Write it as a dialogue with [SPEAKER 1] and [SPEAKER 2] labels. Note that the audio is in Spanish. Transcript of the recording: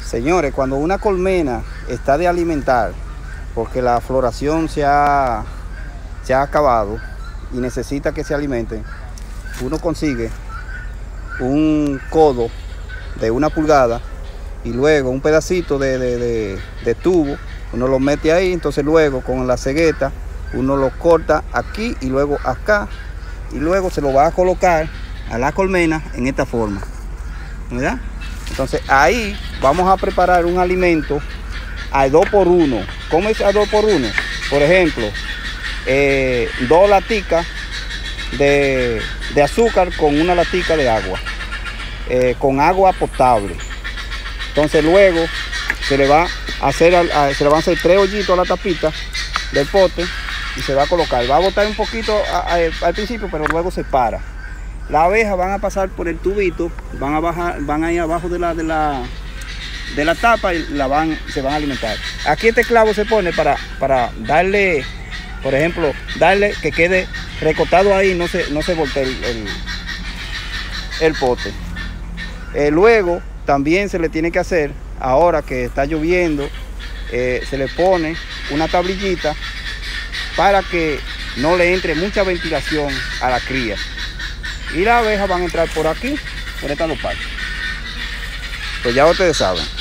[SPEAKER 1] Señores, cuando una colmena está de alimentar, porque la floración se ha acabado y necesita que se alimente, uno consigue un codo de 1 pulgada y luego un pedacito de tubo, uno lo mete ahí, entonces luego con la cegueta uno lo corta aquí y luego acá, y luego se lo va a colocar a la colmena en esta forma, ¿verdad? Entonces ahí vamos a preparar un alimento a 2x1. ¿Cómo es a 2x1? Por ejemplo, 2 laticas de azúcar con 1 latica de agua, con agua potable. Entonces luego se le va a hacer 3 hoyitos a la tapita del pote y se va a colocar. Va a botar un poquito al principio, pero luego se para. Las abejas van a pasar por el tubito, van a ir abajo de la tapa y se van a alimentar. Aquí este clavo se pone para darle, por ejemplo, darle que quede recostado ahí, no se voltee el pote. Luego también se le tiene que hacer, ahora que está lloviendo, se le pone una tablillita para que no le entre mucha ventilación a la cría. Y las abejas van a entrar por aquí, por esta parte. Pues ya ustedes saben.